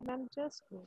Ma'am, just wait.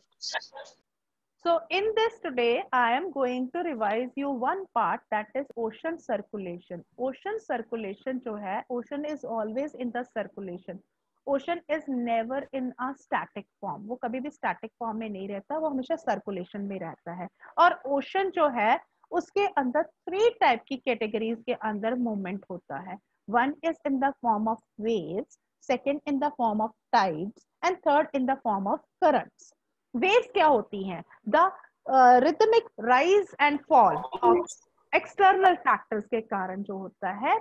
So in this today, I am going to revise you one part, that is ocean circulation. Ocean circulation जो है, ocean is always in the circulation. Ocean is never in a static form. वो कभी भी static form में नहीं रहता, वो हमेशा circulation में रहता है. और ocean जो है, उसके अंदर 3 type की categories के अंदर movement होता है. One is in the form of waves, second in the form of tides, and third in the form of currents. Waves क्या होती हैं? The rhythmic rise and fall of external factors के कारण जो होता है,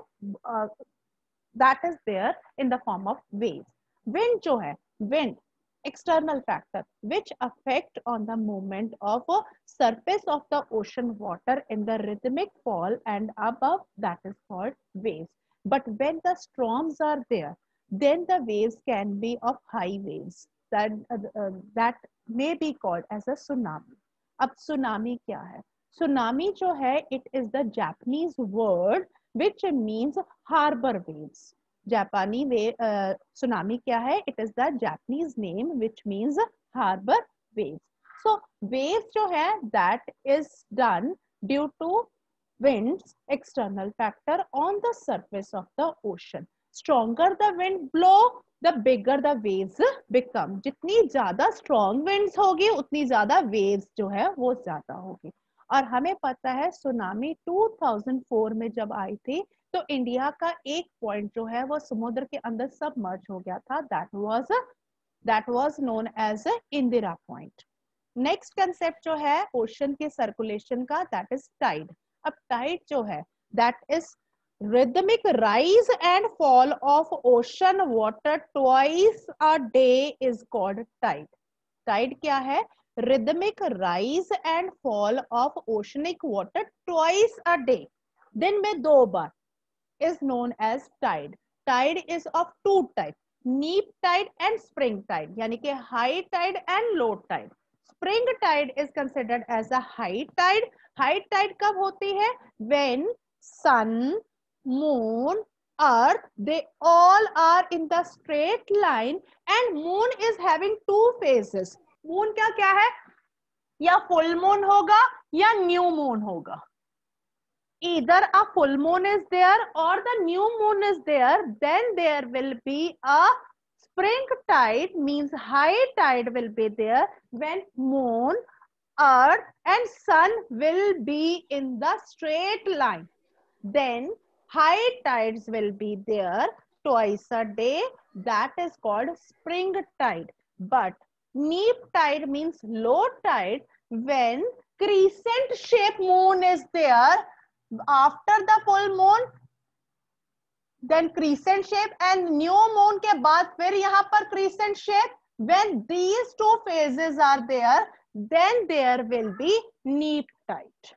that is there in the form of waves. Wind जो है, wind external factor which affect on the movement of a surface of the ocean water in the rhythmic fall and above, that is called waves. But when the storms are there, then the waves can be of high waves that may be called as a tsunami. अब tsunami क्या है? Tsunami जो है, it is the Japanese word which means harbor waves. Japani tsunami क्या है? It is the Japanese name which means harbor waves. So waves जो है, that is done due to winds external factor on the surface of the ocean. Stronger the wind blow, the bigger the waves become. जितनी ज्यादा strong winds होगी, उतनी ज्यादा waves जो है वो ज्यादा होगी. और हमें पता है सुनामी 2004 में जब आई थी, तो इंडिया का एक पॉइंट जो है वो समुद्र के अंदर सबमर्ज हो गया था. that was known as Indira point. Next concept जो है ओशन के सर्कुलेशन का, दैट इज टाइड. अब टाइड जो है, that is rhythmic rise and fall of ocean water twice a day is called tide. Tide क्या है? Rhythmic rise and fall of oceanic water twice a day, दिन में 2 बार, is known as tide. Tide is of 2 types, neap tide and spring tide, यानी कि high tide and low tide. Spring tide is considered as a high tide. High tide कब होती है? When sun, moon, earth, they all are in the straight line and moon is having 2 phases. moon क्या है? या full moon होगा या new moon होगा. Either a full moon is there or the new moon is there, then there will be a spring tide, means high tide will be there when moon, earth and sun will be in the straight line. Then high tides will be there twice a day, that is called spring tide. But neap tide means low tide when crescent shape moon is there after the full moon, then crescent shape, and new moon के बाद फिर यहाँ पर crescent shape. When these 2 phases are there, then there will be neap tide.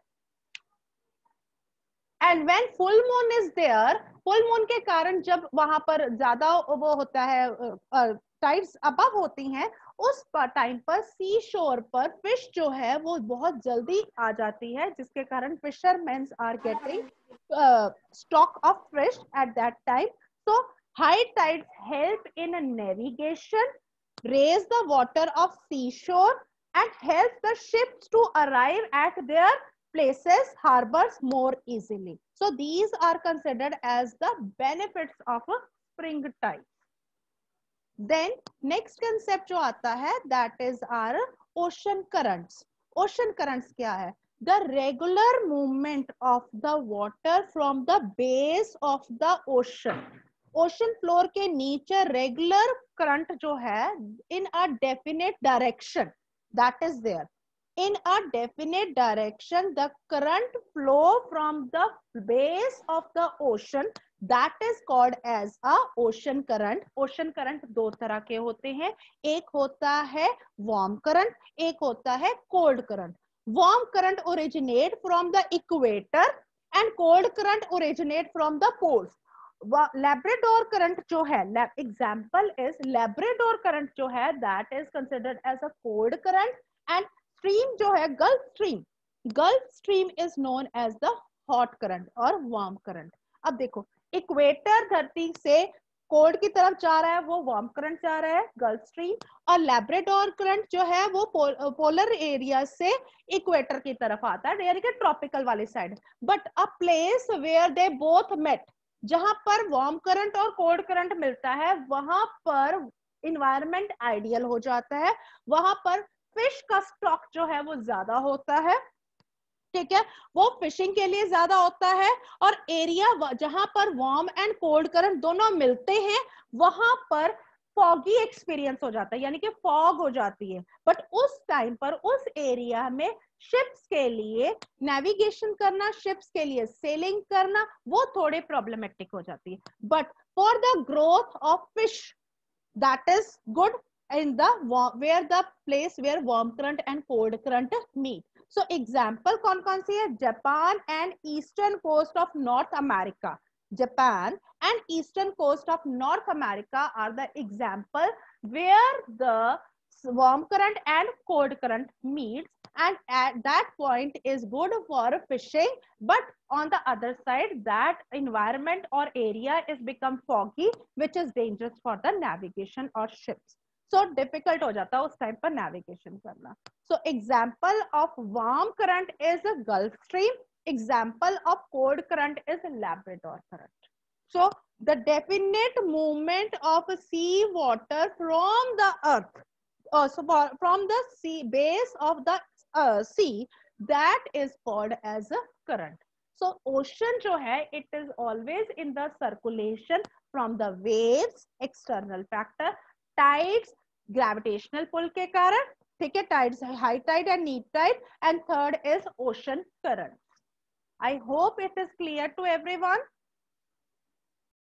And when full moon is there, full moon के कारण जब वहां पर ज्यादा वो होता है, टाइड्स अबव होती हैं, उस टाइम पर सी शोर पर फिश जो है वो बहुत जल्दी आ जाती है, जिसके कारण fisherman are getting stock of fish at that time. So high tides help in navigation, raise the water of seashore and help the ships to arrive at their places, harbors more easily. So these are considered as the benefits of a spring tide. Then next concept जो आता है, that is our ocean currents. Ocean currents क्या है? The regular movement of the water from the base of the ocean. Ocean floor के नीचे regular current जो है in a definite direction, that is there. In a definite direction the current flow from the base of the ocean, that is called as a ocean current. Ocean current 2 तरह के होते हैं, एक होता है warm current, एक होता है cold current. Warm current originate from the equator and cold current originate from the poles. Labrador current जो है, एग्जांपल इज लैब्राडोर करंट जो है, that is considered as a cold current. And stream जो है Gulf Stream is known as the hot current और warm current. अब देखो, equator धरती से कोल्ड की तरफ जा रहा है वो वार्म करंट जा रहा है, गल्फ स्ट्रीम, और लैब्राडोर करंट जो है वो पोलर एरिया से इक्वेटर की तरफ आता है, यानी कि ट्रॉपिकल वाली side. But a place where they both met, जहां पर वार्म करंट और कोल्ड करंट मिलता है वहां पर इन्वायरमेंट आइडियल हो जाता है, वहां पर फिश का स्टॉक जो है वो ज्यादा होता है, ठीक है, वो फिशिंग के लिए ज्यादा होता है, और एरिया जहां पर वार्म एंड कोल्ड करंट दोनों मिलते हैं वहां पर फॉगी एक्सपीरियंस हो जाता है, यानी कि फॉग हो जाती है। बट उस टाइम पर उस एरिया में शिप्स के लिए नेविगेशन करना, शिप्स के लिए सेलिंग करना वो थोड़े प्रॉब्लमेटिक हो जाती है। But for the growth of fish that is good in the where the place where warm current and cold current meet. So example कौन कौन सी है? Japan and eastern coast of North America. Japan and eastern coast of North America are the example where the warm current and cold current meets, and at that point is good for fishing. But on the other side that environment or area is become foggy, which is dangerous for the navigation or ships. So difficult हो जाता है उस time पर navigation करना. So example of warm current is a Gulf Stream. Example of cold current is Labrador current. So the definite movement of sea water from the earth, so from the sea base of the sea, that is called as a current. So ocean जो है, it is always in the circulation from the waves, external factor, tides, gravitational pull के कारण, ठीक है, tides, high tide and neap tide, and third is ocean current. I hope it is clear to everyone.